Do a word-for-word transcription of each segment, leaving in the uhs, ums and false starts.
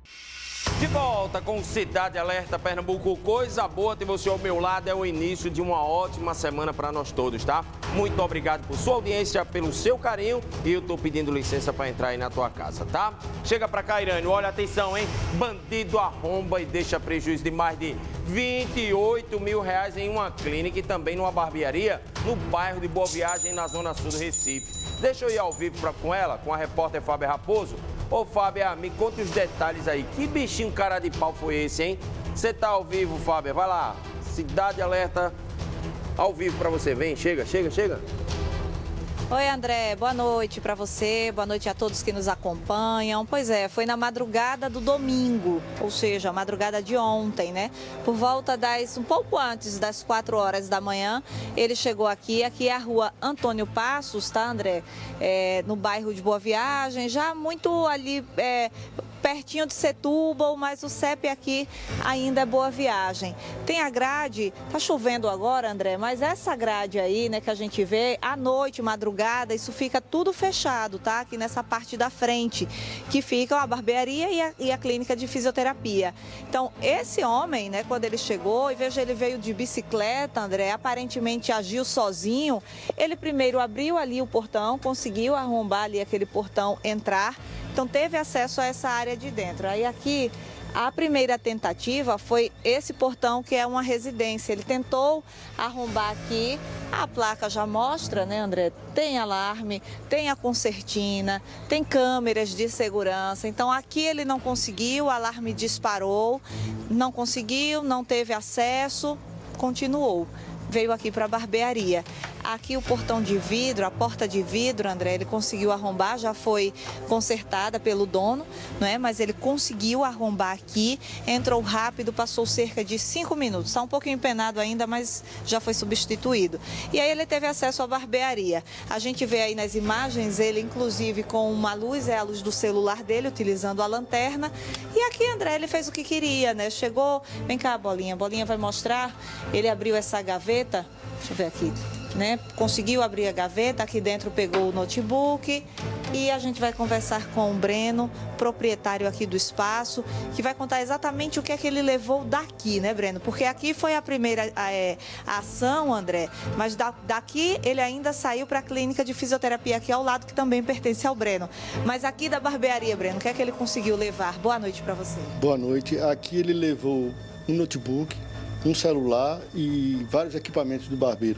De volta com Cidade Alerta Pernambuco. Coisa boa ter você ao meu lado. É o início de uma ótima semana para nós todos, tá? Muito obrigado por sua audiência, pelo seu carinho. E eu tô pedindo licença para entrar aí na tua casa, tá? Chega pra cá, Irane. Olha, atenção, hein? Bandido arromba e deixa prejuízo de mais de vinte e oito mil reais em uma clínica e também numa barbearia no bairro de Boa Viagem, na zona sul do Recife. Deixa eu ir ao vivo pra, com ela, com a repórter Fábia Raposo. Ô, Fábia, me conta os detalhes aí. Que bichinho cara de pau foi esse, hein? Você tá ao vivo, Fábia. Vai lá. Cidade Alerta ao vivo pra você. Vem, chega, chega, chega. Oi, André. Boa noite para você. Boa noite a todos que nos acompanham. Pois é, foi na madrugada do domingo, ou seja, a madrugada de ontem, né? Por volta das, um pouco antes das quatro horas da manhã, ele chegou aqui. Aqui é a rua Antônio Passos, tá, André? É, no bairro de Boa Viagem, já muito ali... É, pertinho de Setúbal, mas o C E P aqui ainda é Boa Viagem. Tem a grade, tá chovendo agora, André, mas essa grade aí, né, que a gente vê, à noite, madrugada, isso fica tudo fechado, tá? Aqui nessa parte da frente, que fica a barbearia e a, e a clínica de fisioterapia. Então, esse homem, né, quando ele chegou, e veja, ele veio de bicicleta, André, aparentemente agiu sozinho. Ele primeiro abriu ali o portão, conseguiu arrombar ali aquele portão, entrar. Então, teve acesso a essa área de dentro. Aí aqui, a primeira tentativa foi esse portão, que é uma residência. Ele tentou arrombar aqui, a placa já mostra, né, André? Tem alarme, tem a concertina, tem câmeras de segurança. Então, aqui ele não conseguiu, o alarme disparou, não conseguiu, não teve acesso, continuou. Veio aqui para a barbearia. Aqui o portão de vidro, a porta de vidro, André, ele conseguiu arrombar, já foi consertada pelo dono, não é? Mas ele conseguiu arrombar aqui, entrou rápido, passou cerca de cinco minutos. Está um pouquinho empenado ainda, mas já foi substituído. E aí ele teve acesso à barbearia. A gente vê aí nas imagens, ele inclusive com uma luz, é a luz do celular dele, utilizando a lanterna. E aqui, André, ele fez o que queria, né? Chegou, vem cá, Bolinha, Bolinha vai mostrar. Ele abriu essa gaveta, deixa eu ver aqui. Né? Conseguiu abrir a gaveta, aqui dentro pegou o notebook e a gente vai conversar com o Breno, proprietário aqui do espaço, que vai contar exatamente o que é que ele levou daqui, né, Breno? Porque aqui foi a primeira é, ação, André, mas da, daqui ele ainda saiu para a clínica de fisioterapia aqui ao lado, que também pertence ao Breno. Mas aqui da barbearia, Breno, o que é que ele conseguiu levar? Boa noite para você. Boa noite. Aqui ele levou um notebook, um celular e vários equipamentos do barbeiro.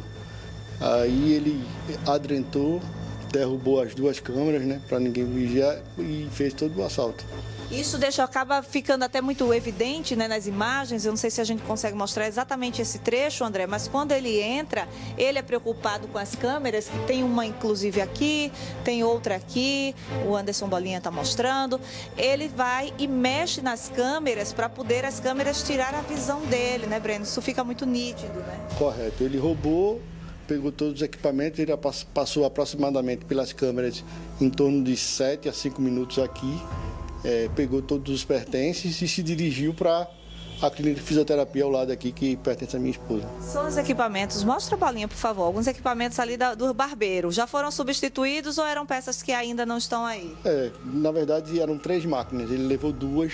Aí ele adrentou, derrubou as duas câmeras, né, para ninguém vigiar e fez todo o assalto. Isso deixa, acaba ficando até muito evidente, né, nas imagens. Eu não sei se a gente consegue mostrar exatamente esse trecho, André, mas quando ele entra, ele é preocupado com as câmeras, que tem uma inclusive aqui, tem outra aqui, o Anderson Bolinha está mostrando. Ele vai e mexe nas câmeras para poder as câmeras tirar a visão dele, né, Breno? Isso fica muito nítido, né? Correto. Ele roubou, pegou todos os equipamentos, ele passou aproximadamente pelas câmeras em torno de sete a cinco minutos aqui, é, pegou todos os pertences e se dirigiu para a clínica de fisioterapia ao lado aqui, que pertence à minha esposa. São os equipamentos, mostra a Bolinha, por favor, alguns equipamentos ali da, do barbeiro, já foram substituídos ou eram peças que ainda não estão aí? É, na verdade eram três máquinas, ele levou duas,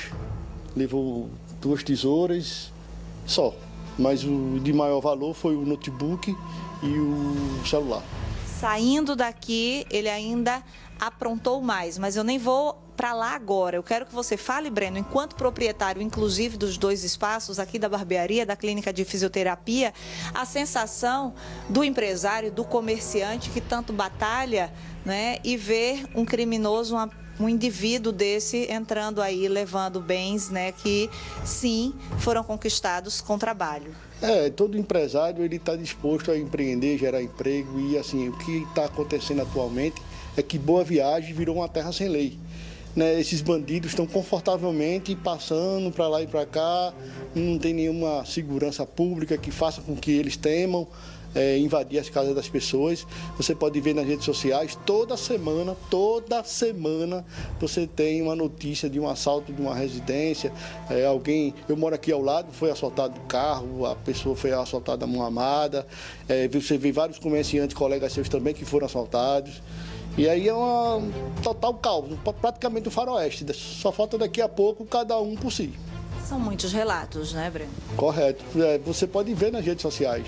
levou duas tesouras só, mas o de maior valor foi o notebook e o celular. Saindo daqui, ele ainda aprontou mais, mas eu nem vou para lá agora. Eu quero que você fale, Breno, enquanto proprietário, inclusive, dos dois espaços aqui da barbearia, da clínica de fisioterapia, a sensação do empresário, do comerciante que tanto batalha, né, e ver um criminoso, uma um indivíduo desse entrando aí, levando bens, né, que sim, foram conquistados com trabalho. É, todo empresário ele está disposto a empreender, gerar emprego e assim, o que está acontecendo atualmente é que Boa Viagem virou uma terra sem lei. Né, esses bandidos estão confortavelmente passando para lá e para cá, não tem nenhuma segurança pública que faça com que eles temam é, invadir as casas das pessoas. Você pode ver nas redes sociais, toda semana, toda semana você tem uma notícia de um assalto de uma residência, é, alguém, eu moro aqui ao lado, foi assaltado o carro, a pessoa foi assaltada a mão armada, é, você vê vários comerciantes, colegas seus também que foram assaltados. E aí é um total caos, praticamente o faroeste. Só falta daqui a pouco cada um por si. São muitos relatos, né, Breno? Correto. É, você pode ver nas redes sociais.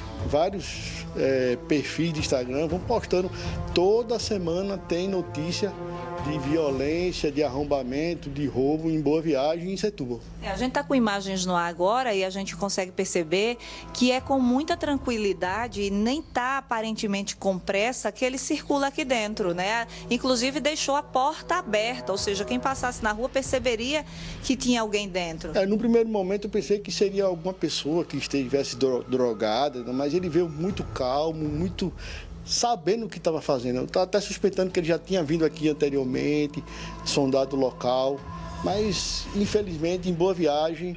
Vários é, perfis de Instagram vão postando. Toda semana tem notícia de violência, de arrombamento, de roubo em Boa Viagem e em Setúbal. É, a gente está com imagens no ar agora e a gente consegue perceber que é com muita tranquilidade e nem está aparentemente com pressa que ele circula aqui dentro, né? Inclusive deixou a porta aberta, ou seja, quem passasse na rua perceberia que tinha alguém dentro. É, no primeiro momento eu pensei que seria alguma pessoa que estivesse drogada, mas ele veio muito calmo, muito sabendo o que estava fazendo. Eu estava até suspeitando que ele já tinha vindo aqui anteriormente, sondado o local, mas infelizmente em Boa Viagem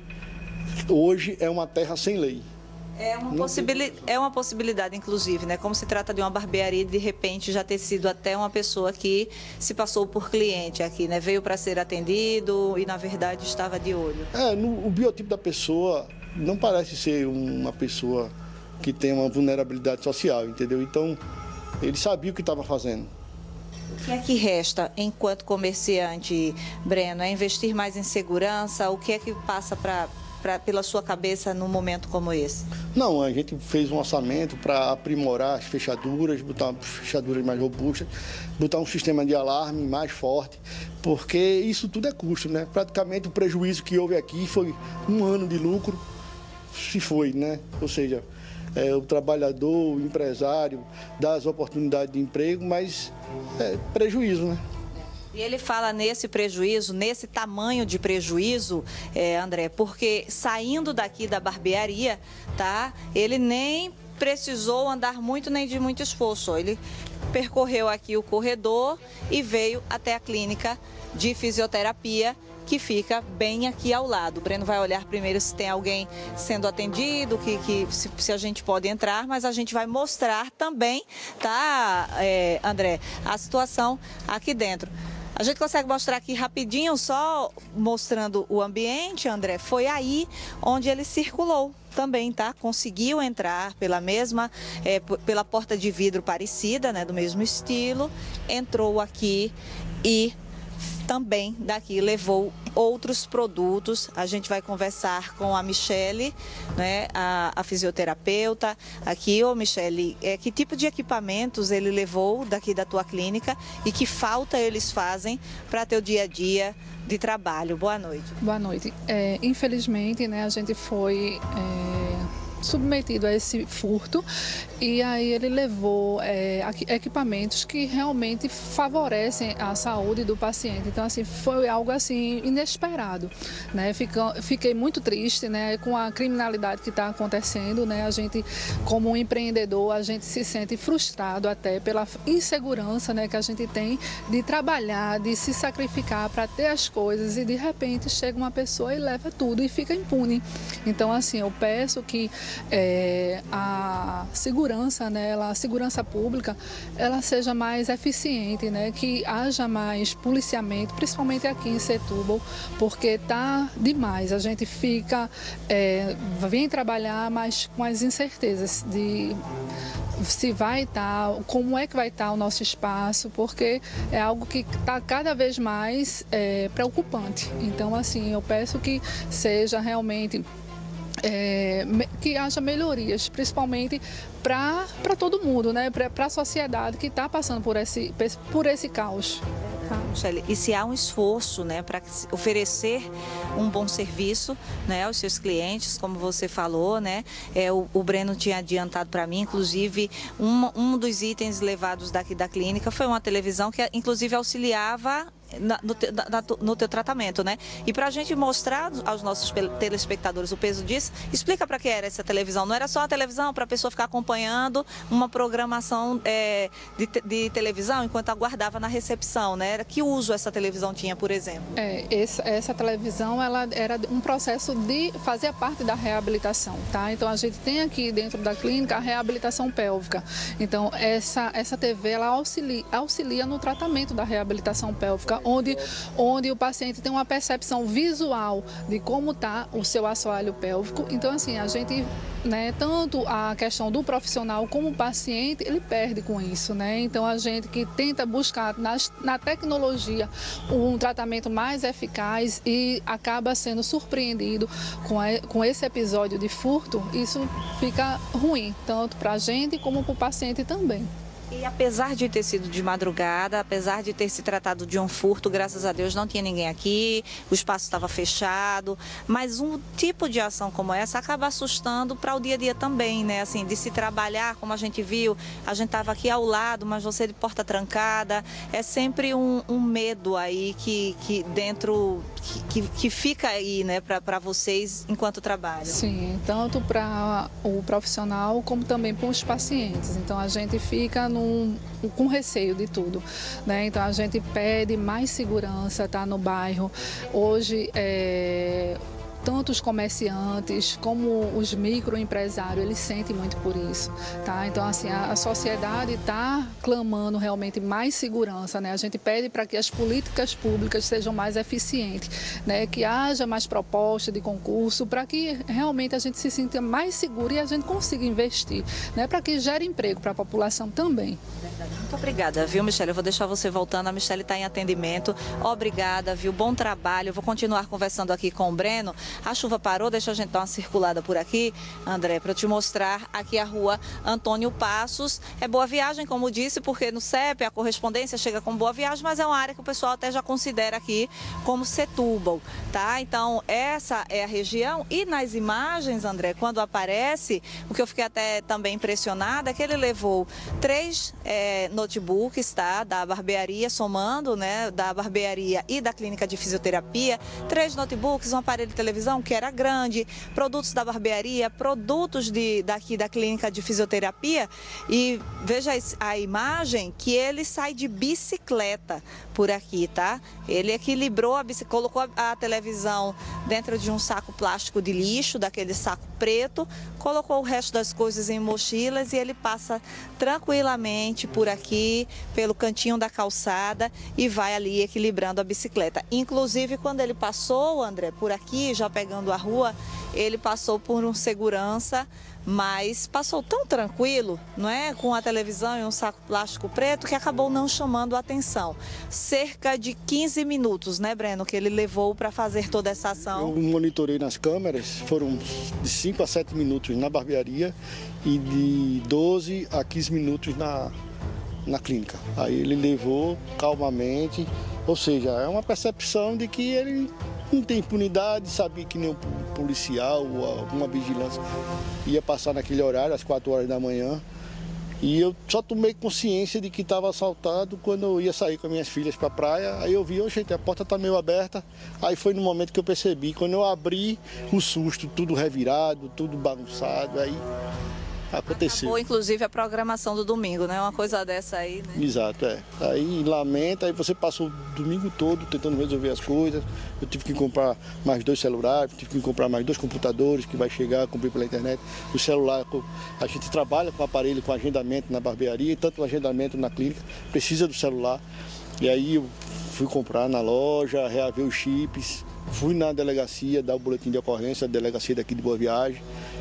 hoje é uma terra sem lei. É uma, possibili é uma possibilidade, inclusive, né? Como se trata de uma barbearia, de repente já ter sido até uma pessoa que se passou por cliente aqui, né? Veio para ser atendido e, na verdade, estava de olho. É, no, o biotipo da pessoa não parece ser uma pessoa que tem uma vulnerabilidade social, entendeu? Então, ele sabia o que estava fazendo. O que é que resta enquanto comerciante, Breno? É investir mais em segurança? O que é que passa pra, pra, pela sua cabeça num momento como esse? Não, a gente fez um orçamento para aprimorar as fechaduras, botar fechaduras mais robustas, botar um sistema de alarme mais forte, porque isso tudo é custo, né? Praticamente o prejuízo que houve aqui foi um ano de lucro, se foi, né? Ou seja, É, o trabalhador, o empresário, dá as oportunidades de emprego, mas é prejuízo, né? E ele fala nesse prejuízo, nesse tamanho de prejuízo, é, André, porque saindo daqui da barbearia, tá? Ele nem precisou andar muito nem de muito esforço. Ele percorreu aqui o corredor e veio até a clínica de fisioterapia, que fica bem aqui ao lado. O Breno vai olhar primeiro se tem alguém sendo atendido, que, que se, se a gente pode entrar, mas a gente vai mostrar também, tá, é, André, a situação aqui dentro. A gente consegue mostrar aqui rapidinho, só mostrando o ambiente, André. Foi aí onde ele circulou também, tá? Conseguiu entrar pela mesma, é, pela porta de vidro parecida, né, do mesmo estilo, entrou aqui e também daqui levou outros produtos. A gente vai conversar com a Michele, né, a, a fisioterapeuta. Aqui, ô Michele, é, que tipo de equipamentos ele levou daqui da tua clínica e que falta eles fazem para teu dia a dia de trabalho? Boa noite. Boa noite. É, infelizmente, né, a gente foi É... submetido a esse furto e aí ele levou é, equipamentos que realmente favorecem a saúde do paciente. Então, assim, foi algo assim inesperado, né? Fica, fiquei muito triste, né, com a criminalidade que está acontecendo, né? A gente, como um empreendedor, a gente se sente frustrado até pela insegurança, né, que a gente tem de trabalhar, de se sacrificar para ter as coisas e de repente chega uma pessoa e leva tudo e fica impune. Então, assim, eu peço que É, a segurança, né, ela, a segurança pública, ela seja mais eficiente, né, que haja mais policiamento, principalmente aqui em Setúbal, porque tá demais. A gente fica, é, vem trabalhar, mas com as incertezas de se vai estar, como é que vai estar o nosso espaço, porque é algo que está cada vez mais é, preocupante. Então, assim, eu peço que seja realmente É, que haja melhorias, principalmente para todo mundo, né? Para a sociedade que está passando por esse, por esse caos. Tá. Michele, e se há um esforço, né, para oferecer um bom serviço, né, aos seus clientes, como você falou, né, é, o, o Breno tinha adiantado para mim, inclusive, um, um dos itens levados daqui da clínica foi uma televisão que, inclusive, auxiliava Na, no, te, na, no teu tratamento, né? E para a gente mostrar aos nossos telespectadores o peso disso, explica para que era essa televisão. Não era só uma televisão para a pessoa ficar acompanhando uma programação é, de, de televisão enquanto aguardava na recepção, né? Que uso essa televisão tinha, por exemplo? É, essa, essa televisão, ela era um processo de fazer parte da reabilitação, tá? Então a gente tem aqui dentro da clínica a reabilitação pélvica. Então essa, essa T V, ela auxilia, auxilia no tratamento da reabilitação pélvica onde, onde o paciente tem uma percepção visual de como está o seu assoalho pélvico. Então, assim, a gente, né, tanto a questão do profissional como o paciente, ele perde com isso, né? Então, a gente que tenta buscar nas, na tecnologia um tratamento mais eficaz e acaba sendo surpreendido com, a, com esse episódio de furto, isso fica ruim, tanto para a gente como para o paciente também. E apesar de ter sido de madrugada, apesar de ter se tratado de um furto, graças a Deus não tinha ninguém aqui, o espaço estava fechado, mas um tipo de ação como essa acaba assustando para o dia a dia também, né? Assim, de se trabalhar, como a gente viu, a gente estava aqui ao lado, mas você de porta trancada, é sempre um, um medo aí que, que dentro, que, que, que fica aí, né, para vocês enquanto trabalham. Sim, tanto para o profissional como também para os pacientes. Então a gente fica num, com receio de tudo, né? Então a gente pede mais segurança, tá, no bairro. Hoje é... tanto os comerciantes como os microempresários, eles sentem muito por isso, tá? Então, assim, a, a sociedade está clamando realmente mais segurança, né? A gente pede para que as políticas públicas sejam mais eficientes, né? Que haja mais proposta de concurso, para que realmente a gente se sinta mais seguro e a gente consiga investir, né? Para que gere emprego para a população também. Muito obrigada, viu, Michele? Eu vou deixar você voltando, a Michele está em atendimento. Obrigada, viu? Bom trabalho. Eu vou continuar conversando aqui com o Breno. A chuva parou, deixa a gente dar uma circulada por aqui, André, para eu te mostrar aqui a rua Antônio Passos. É Boa Viagem, como disse, porque no C E P a correspondência chega com Boa Viagem, mas é uma área que o pessoal até já considera aqui como Setúbal, tá? Então, essa é a região. E nas imagens, André, quando aparece, o que eu fiquei até também impressionada é que ele levou três é, notebooks, tá? Da barbearia, somando, né? Da barbearia e da clínica de fisioterapia. Três notebooks, um aparelho de televisão que era grande, produtos da barbearia, produtos de, daqui da clínica de fisioterapia, e veja a imagem que ele sai de bicicleta por aqui, tá? Ele equilibrou, a bicicleta, colocou a, a televisão dentro de um saco plástico de lixo, daquele saco preto, colocou o resto das coisas em mochilas e ele passa tranquilamente por aqui, pelo cantinho da calçada e vai ali equilibrando a bicicleta. Inclusive, quando ele passou, André, por aqui, já pegando a rua, ele passou por um segurança, mas passou tão tranquilo, não é? Com a televisão e um saco plástico preto, que acabou não chamando a atenção. Cerca de quinze minutos, né, Breno, que ele levou para fazer toda essa ação. Eu monitorei nas câmeras, foram de cinco a sete minutos na barbearia e de doze a quinze minutos na, na clínica. Aí ele levou calmamente, ou seja, é uma percepção de que ele não tem impunidade, sabia que nem um policial ou alguma vigilância ia passar naquele horário, às quatro horas da manhã. E eu só tomei consciência de que estava assaltado quando eu ia sair com as minhas filhas para a praia. Aí eu vi, oh, gente, a porta está meio aberta. Aí foi no momento que eu percebi. Quando eu abri, o susto, tudo revirado, tudo bagunçado. Aí aconteceu. Acabou, inclusive, a programação do domingo, né? Uma coisa dessa aí, né? Exato, é. Aí lamenta, aí você passou o domingo todo tentando resolver as coisas. Eu tive que comprar mais dois celulares, tive que comprar mais dois computadores que vai chegar, comprei pela internet. O celular, a gente trabalha com aparelho, com agendamento na barbearia, e tanto o agendamento na clínica, precisa do celular. E aí eu fui comprar na loja, reaver os chips, fui na delegacia, dar o boletim de ocorrência, a delegacia daqui de Boa Viagem.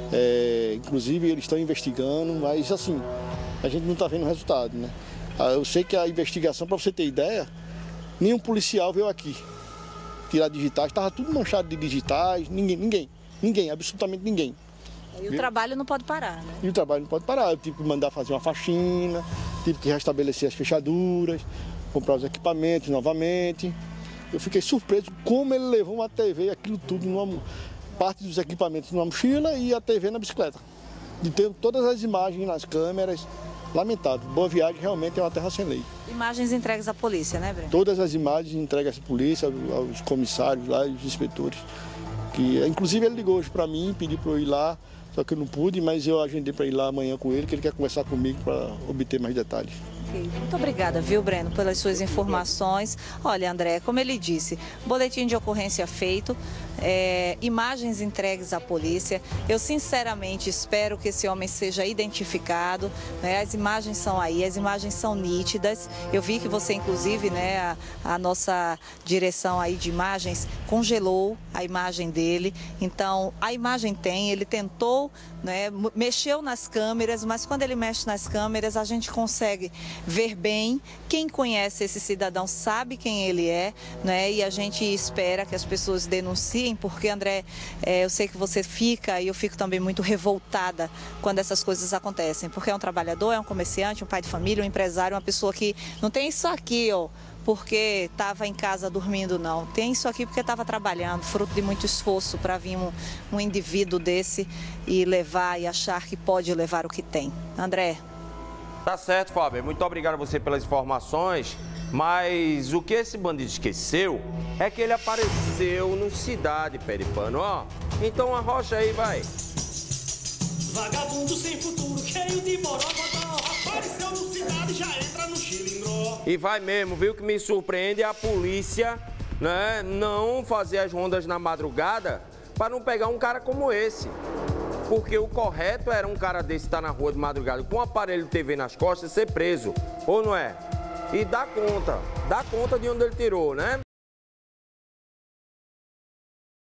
É, inclusive eles estão investigando, mas assim, a gente não está vendo o resultado, né? Eu sei que a investigação, para você ter ideia, nenhum policial veio aqui tirar digitais, estava tudo manchado de digitais, ninguém, ninguém, ninguém, absolutamente ninguém. E o trabalho não pode parar, né? E o trabalho não pode parar, eu tive que mandar fazer uma faxina, tive que restabelecer as fechaduras, comprar os equipamentos novamente. Eu fiquei surpreso como ele levou uma T V, aquilo tudo, numa parte dos equipamentos numa mochila e a T V na bicicleta. De ter todas as imagens nas câmeras, lamentável. Boa Viagem realmente é uma terra sem lei. Imagens entregues à polícia, né, Breno? Todas as imagens entregues à polícia, aos comissários lá, aos inspetores. Que, inclusive ele ligou hoje para mim, pediu para eu ir lá, só que eu não pude, mas eu agendei para ir lá amanhã com ele, que ele quer conversar comigo para obter mais detalhes. Ok, muito obrigada, viu, Breno, pelas suas informações. Olha, André, como ele disse, boletim de ocorrência feito, é, imagens entregues à polícia. Eu, sinceramente, espero que esse homem seja identificado, né? As imagens são aí, as imagens são nítidas. Eu vi que você, inclusive, né, a, a nossa direção aí de imagens congelou a imagem dele. Então, a imagem tem, ele tentou, né, mexeu nas câmeras, mas quando ele mexe nas câmeras, a gente consegue ver bem. Quem conhece esse cidadão sabe quem ele é, né? E a gente espera que as pessoas denunciem, porque, André, é, eu sei que você fica e eu fico também muito revoltada quando essas coisas acontecem, porque é um trabalhador, é um comerciante, um pai de família, um empresário, uma pessoa que não tem isso aqui, ó, porque estava em casa dormindo, não. Tem isso aqui porque estava trabalhando, fruto de muito esforço para vir um, um indivíduo desse e levar e achar que pode levar o que tem. André. Tá certo, Fábio. Muito obrigado a você pelas informações. Mas o que esse bandido esqueceu é que ele apareceu no Cidade Peripano, ó. Então arrocha aí, vai. Vagabundo sem futuro, cheio de borogodó, apareceu no Cidade, já entra no xilindró. E vai mesmo, viu? Que me surpreende é a polícia, né, não fazer as rondas na madrugada para não pegar um cara como esse. Porque o correto era um cara desse estar na rua de madrugada com um aparelho de T V nas costas e ser preso, ou não é? E dá conta, dá conta de onde ele tirou, né?